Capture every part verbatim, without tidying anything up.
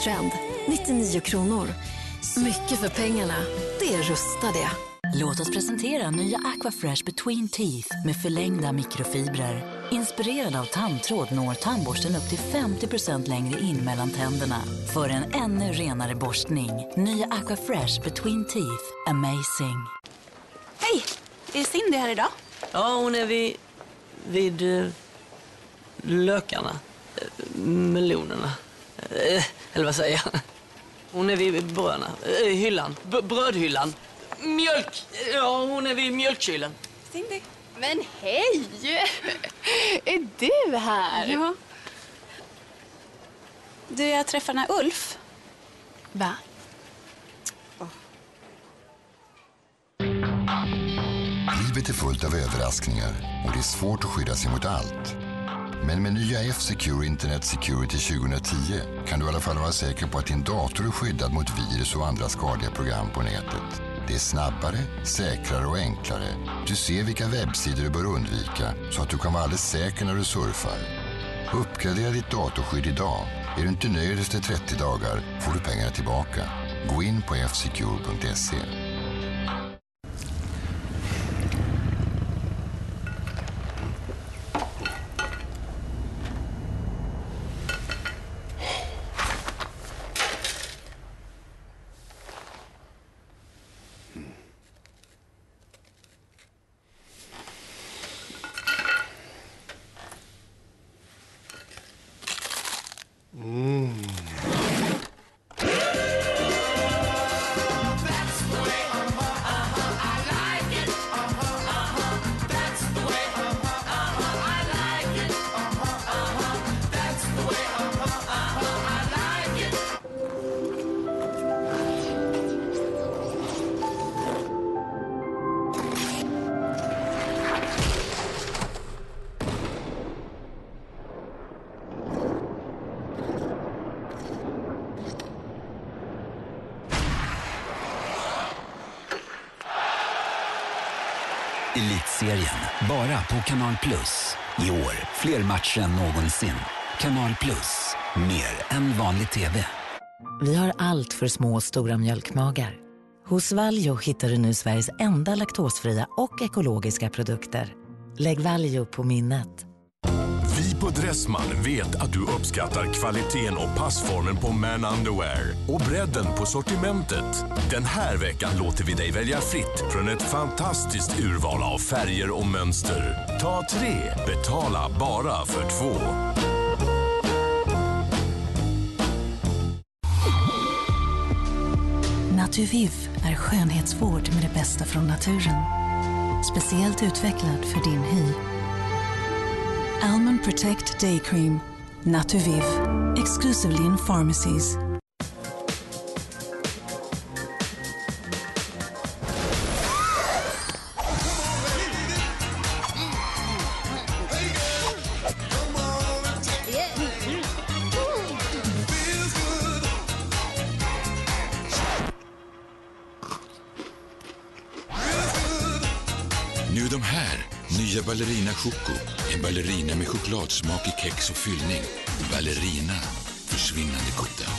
trend. nittionio kronor. Mycket för pengarna. Det är Rusta det. Låt oss presentera nya Aquafresh Between Teeth med förlängda mikrofibrer. Inspirerad av tandtråd når tandborsten upp till femtio procent längre in mellan tänderna. För en ännu renare borstning. Nya Aquafresh Between Teeth. Amazing. Hej! Är Cindy här idag? Ja, hon är vid... vid... Uh, lökarna. Uh, melonerna. Uh, eller vad säger jag? Hon är vid bröderna. Uh, hyllan. B- brödhyllan. Mjölk! Ja, hon är vid mjölkkylen. Cindy? Men hej! Är du här? Ja. Du, jag träffade den här Ulf. Va? Oh. Livet är fullt av överraskningar och det är svårt att skydda sig mot allt. Men med nya F-Secure Internet Security tjugohundratio kan du i alla fall vara säker på att din dator är skyddad mot virus och andra skadliga program på nätet. Det är snabbare, säkrare och enklare. Du ser vilka webbsidor du bör undvika så att du kan vara alldeles säker när du surfar. Uppgradera ditt datorskydd idag. Är du inte nöjd efter trettio dagar får du pengarna tillbaka. Gå in på f secure punkt se. Elitserien, bara på Kanal Plus. I år, fler matcher än någonsin. Kanal Plus, mer än vanlig tv. Vi har allt för små och stora mjölkmagar. Hos Valjo hittar du nu Sveriges enda laktosfria och ekologiska produkter. Lägg Valjo på minnet. Vi på Dressman vet att du uppskattar kvaliteten och passformen på Man Underwear och bredden på sortimentet. Den här veckan låter vi dig välja fritt från ett fantastiskt urval av färger och mönster. Ta tre, betala bara för två. Natuviv är skönhetsvård med det bästa från naturen. Speciellt utvecklad för din hy. Almond Protect Day Cream. Natuviv. Exclusively in pharmacies. Nu de här, nya Ballerina Choco. En ballerina med chokladsmak i kex och fyllning. Ballerina, försvinnande goda.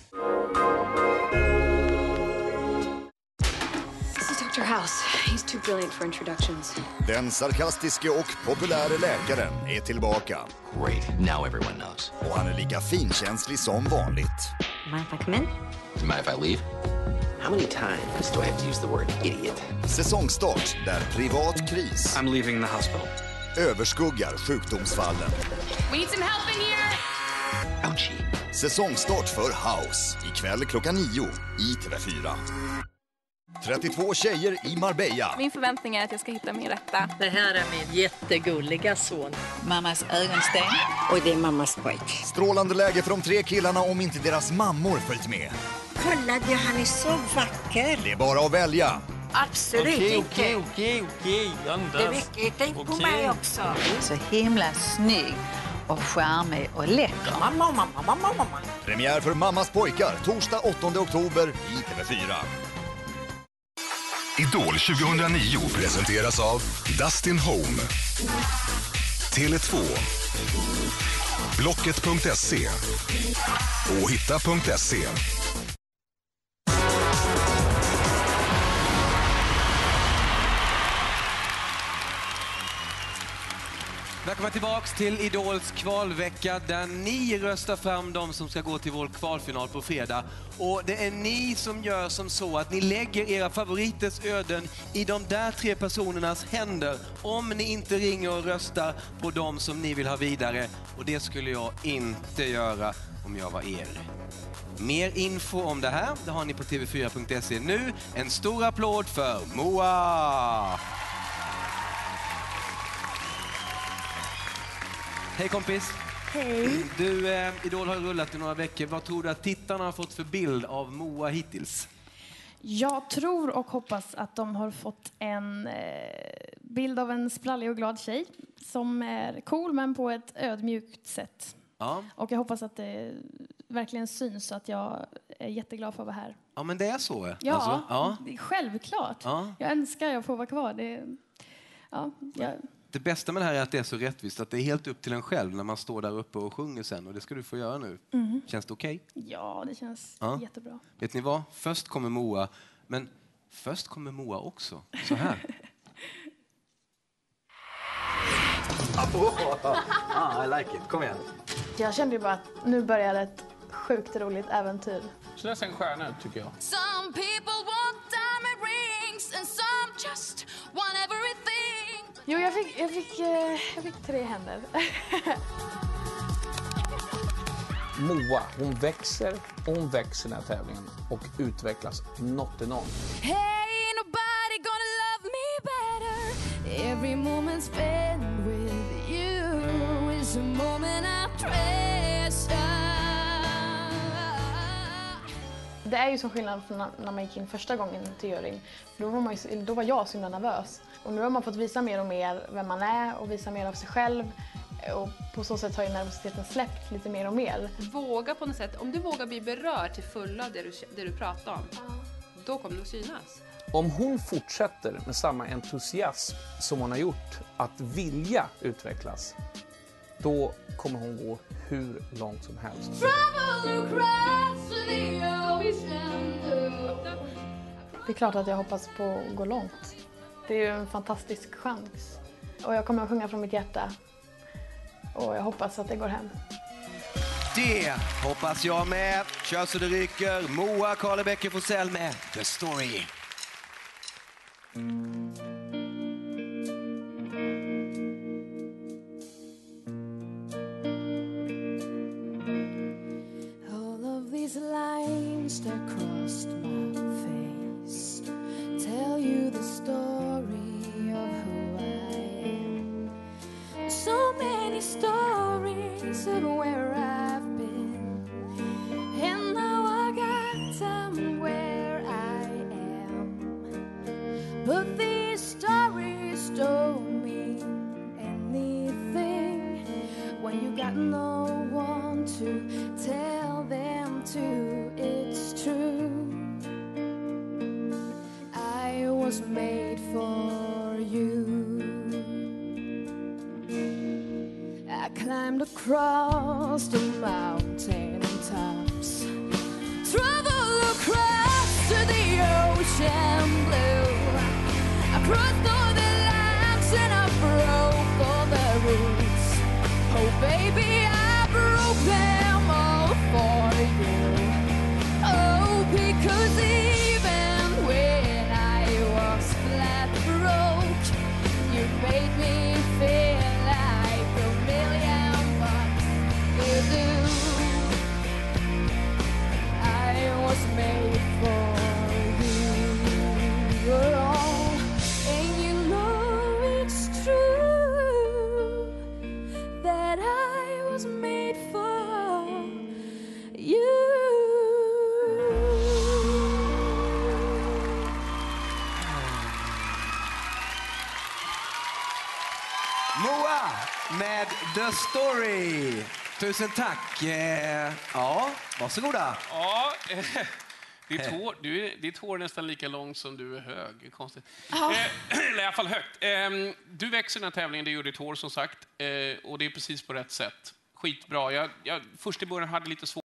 This is doctor House. He's too brilliant for introductions. Den sarkastiske och populära läkaren är tillbaka. Great, now everyone knows. Och han är lika finkänslig som vanligt. Mind if I come in? Mind if I leave? How many times do I have to use the word idiot? Säsongstart där privat kris I'm leaving the hospital. överskuggar sjukdomsfallen. We need some help in here! Ouchie. Säsongstart för House ikväll klockan nio i T V fyra. trettiotvå tjejer i Marbella. Min förväntning är att jag ska hitta min rätta. Det här är min jättegulliga son. Mammas ögonsten. Och det är mammas pojk. Strålande läge för de tre killarna om inte deras mammor följt med. Kolla, det, han är så vacker. Det är bara att välja. Absolut okej, inte. Okej, okej, okej. Det är mycket. Tänk på mig också. Så himla snygg och charmig och läcker. Mamma, mamma, mamma, mamma. Premiär för Mammas pojkar torsdag åttonde oktober i T V fyra. Idol tjugohundranio presenteras av Dustin Home, Tele två Blocket punkt se och hitta punkt se. Välkomna tillbaks till Idols kvalvecka där ni röstar fram de som ska gå till vår kvalfinal på fredag. Och det är ni som gör som så att ni lägger era favoriters öden i de där tre personernas händer om ni inte ringer och röstar på dem som ni vill ha vidare. Och det skulle jag inte göra om jag var er. Mer info om det här det har ni på t v fyra punkt se nu. En stor applåd för Moa! Hej kompis! Hej! Du, eh, Idol har rullat i några veckor. Vad tror du att tittarna har fått för bild av Moa hittills? Jag tror och hoppas att de har fått en eh, bild av en sprallig och glad tjej som är cool men på ett ödmjukt sätt. Ja. Och jag hoppas att det verkligen syns så att jag är jätteglad för att vara här. Ja, men det är så. Ja, alltså, ja. Det är självklart. Ja. Jag önskar jag får vara kvar. Det, ja, jag... Det bästa med det här är att det är så rättvist att det är helt upp till en själv när man står där uppe och sjunger sen. Och det ska du få göra nu. Mm. Känns det okej? Okay? Ja, det känns ja. jättebra. Vet ni vad? Först kommer Moa, men först kommer Moa också. Så här. ah, I like it. Kom igen. Jag kände ju bara att nu börjar ett sjukt roligt äventyr. Så det är en stjärna tycker jag. Some people want diamond rings and some just want everything. Jo, jag fick, jag fick, jag fick tre händer. Moa, hon växer och hon växer den här tävlingen och utvecklas något enormt. Hey, nobody gonna love me better. Every moment spent with you is a moment I treasure. Det är ju som skillnad från när man gick in första gången till juryn. Då var, man ju, då var jag så himla nervös. Och nu har man fått visa mer och mer vem man är och visa mer av sig själv. Och på så sätt har ju nervositeten släppt lite mer och mer. Våga på något sätt, om du vågar bli berörd till fulla det du, det du pratar om, ja. Då kommer det att synas. Om hon fortsätter med samma entusiasm som hon har gjort att vilja utvecklas, då kommer hon gå hur långt som helst. Det är klart att jag hoppas på att gå långt. Det är ju en fantastisk chans. Och jag kommer att sjunga från mitt hjärta. Och jag hoppas att det går hem. Det hoppas jag med. Kör så det ryker. Moa Karlebäcker Forsell med The Story. All of these lines that crossed my face tell you the story of who I am. So many stories of where I've been, and now I got time where I am. But these stories don't mean anything when you got no one to tell them to. It's true. I was made for you. I climbed across the mountain tops, traveled across to the ocean blue. I crossed all the lines and I broke all the rules. Oh baby, I broke them all for you. Oh, because even when I was flat broke, you made me feel like a million bucks. You do. I was made for you. Oh, and you know it's true that I was made for you. Moa med The Story. Tusen tack. Eh, ja, varsågoda. Ja, eh, ditt, hår, du är, ditt hår är nästan lika långt som du är hög. Konstigt. Ja. Eh, eller i alla fall högt. Eh, du växer den här tävlingen, det gör ditt hår som sagt. Eh, och det är precis på rätt sätt. skitbra. Jag, jag, först i början hade lite svårt